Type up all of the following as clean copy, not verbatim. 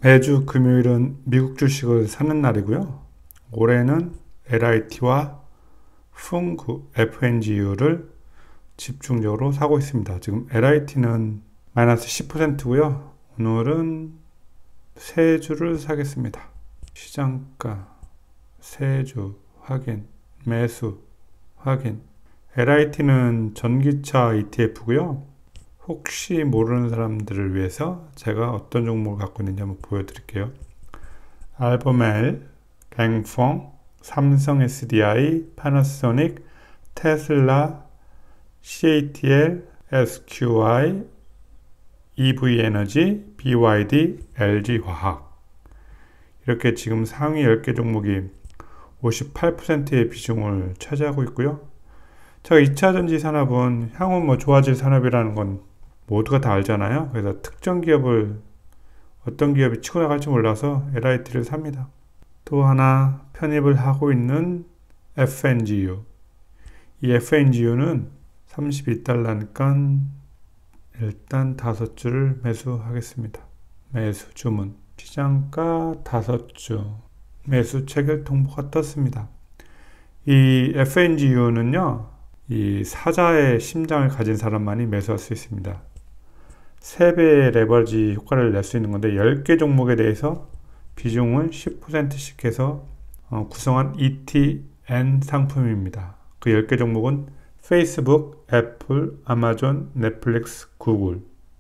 매주 금요일은 미국 주식을 사는 날이고요. 올해는 LIT와 쿵구 FNGU를 집중적으로 사고 있습니다. 지금 LIT는 마이너스 10%고요. 오늘은 세 주를 사겠습니다. 시장가 세 주 확인, 매수 확인. LIT는 전기차 ETF고요. 혹시 모르는 사람들을 위해서 제가 어떤 종목을 갖고 있는지 한번 보여드릴게요. 알베마일, 갱펑, 삼성 SDI, 파나소닉, 테슬라, CATL, SQI, EV에너지, BYD, LG화학. 이렇게 지금 상위 10개 종목이 58%의 비중을 차지하고 있고요. 제가 2차전지 산업은 향후 좋아질 산업이라는 건 모두가 다 알잖아요. 그래서 특정 기업을 어떤 기업이 치고 나갈지 몰라서 LIT를 삽니다. 또 하나 편입을 하고 있는 FNGU. 이 FNGU는 31달러니까 일단 5주를 매수하겠습니다. 매수 주문. 시장가 5주. 매수 체결 통보가 떴습니다. 이 FNGU는요, 이 사자의 심장을 가진 사람만이 매수할 수 있습니다. 3배의 레버리지 효과를 낼 수 있는 건데 10개 종목에 대해서 비중을 10%씩 해서 구성한 ETN 상품입니다. 그 10개 종목은 페이스북, 애플, 아마존, 넷플릭스, 구글.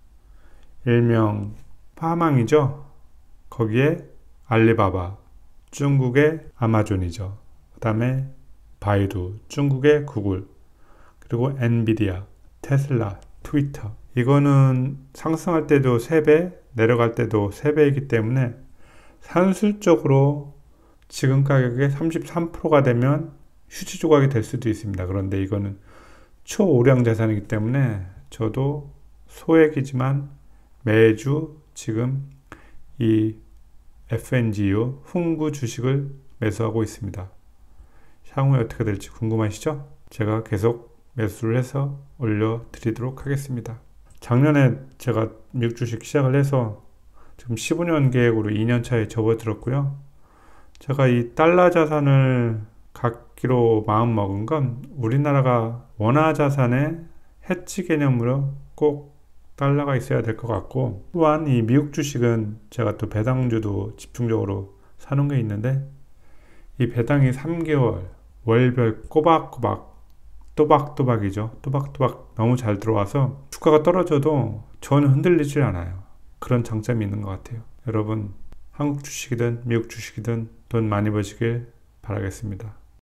일명 파망이죠. 거기에 알리바바, 중국의 아마존이죠. 그 다음에 바이두, 중국의 구글, 그리고 엔비디아, 테슬라, 트위터. 이거는 상승할 때도 3배, 내려갈 때도 3배이기 때문에 산술적으로 지금 가격의 33%가 되면 휴지 조각이 될 수도 있습니다. 그런데 이거는 초오량 자산이기 때문에 저도 소액이지만 매주 지금 이 FNGU 쿵구 주식을 매수하고 있습니다. 향후에 어떻게 될지 궁금하시죠? 제가 계속 매수를 해서 올려드리도록 하겠습니다. 작년에 제가 미국 주식 시작을 해서 지금 15년 계획으로 2년 차에 접어들었고요. 제가 이 달러 자산을 갖기로 마음 먹은 건 우리나라가 원화 자산의 해치 개념으로 꼭 달러가 있어야 될 것 같고, 또한 이 미국 주식은 제가 또 배당주도 집중적으로 사는 게 있는데 이 배당이 3개월 월별 꼬박꼬박 또박또박이죠. 또박또박 너무 잘 들어와서 주가가 떨어져도 저는 흔들리질 않아요. 그런 장점이 있는 것 같아요. 여러분 한국 주식이든 미국 주식이든 돈 많이 버시길 바라겠습니다.